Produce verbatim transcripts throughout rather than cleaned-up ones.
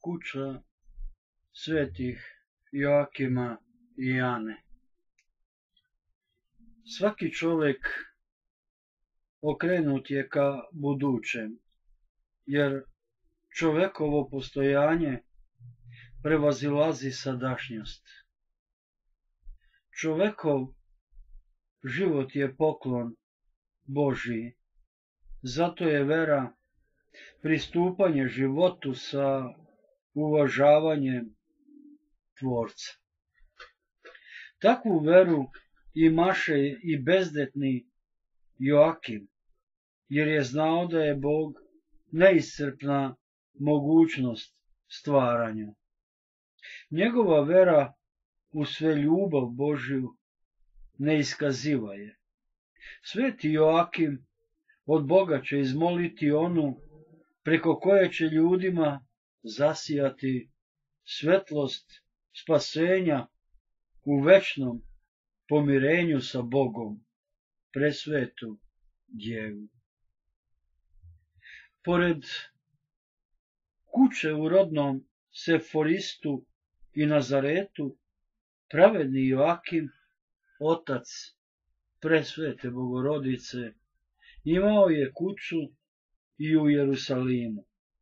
kuća svetih Joakima i Ane. Svaki čovjek okrenut je ka budućem, jer čovjekovo postojanje prevazilazi sadašnjost. Čovjekov život je poklon Božji, zato je vera pristupanje životu sa uvažavanjem Tvorca. Takvu veru imaše i bezdetni Joakim, jer je znao da je Bog neiscrpna mogućnost stvaranja. Njegova vera u sve ljubav Božju ne iskaziva je. Sveti Joakim od Boga će izmoliti onu preko koje će ljudima zasijati svetlost spasenja u večnom pomirenju sa Bogom, presvetu Djevu. Pored kuće u rodnom Seforistu i Nazaretu, pravedni Joakim, otac presvete Bogorodice, imao je kuću i u Jerusalimu.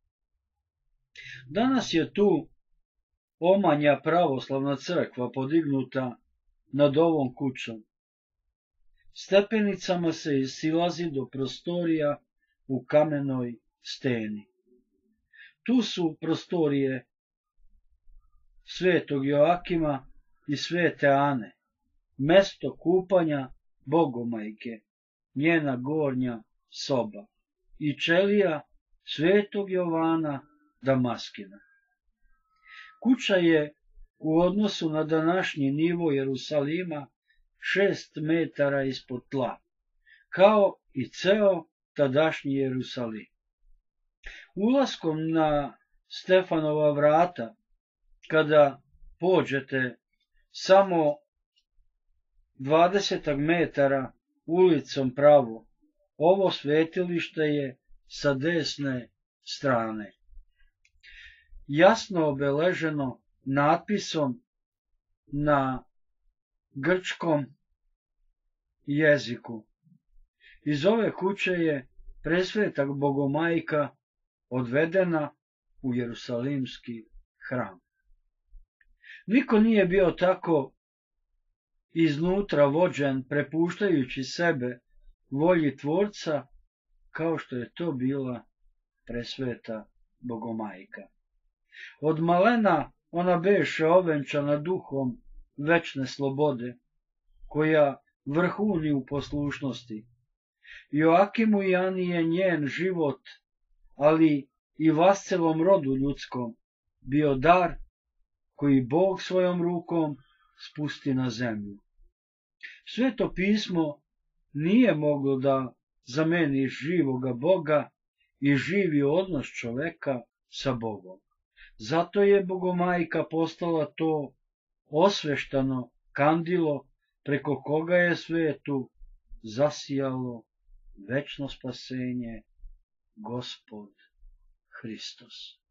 Danas je tu omanja pravoslavna crkva podignuta nad ovom kućom. Stepenicama se silazi do prostorija u kamenoj steni. Tu su prostorije svetog Joakima i svete Ane, mesto kupanja Bogomajke, njena gornja soba, i ćelija svetog Jovana Damaskina. Kuća je u odnosu na današnji nivo Jerusalima šest metara ispod tla, kao i ceo tadašnji Jerusalim. Ulaskom na Stefanova vrata, kada pođete samo dvadeset metara ulicom pravo, ovo svetilište je sa desne strane, jasno obeleženo natpisom na grčkom jeziku. Iz ove kuće je presveta Bogomajka odvedena u Jerusalimski hram. Niko nije bio tako iznutra vođen, prepuštajući sebe volji Tvorca, kao što je to bila presveta Bogomajka. Od malena ona beše ovenčana duhom večne slobode, koja vrhuni u poslušnosti. Joakimu i Ani je njen život, ali i vascelom rodu ljudskom, bio dar koji Bog svojom rukom spusti na zemlju. Sveto pismo nije moglo da zameni živoga Boga i živi odnos čoveka sa Bogom. Zato je Bogomajka postala to osveštano kandilo preko koga je svetu zasijalo večno spasenje, Gospod Hristos.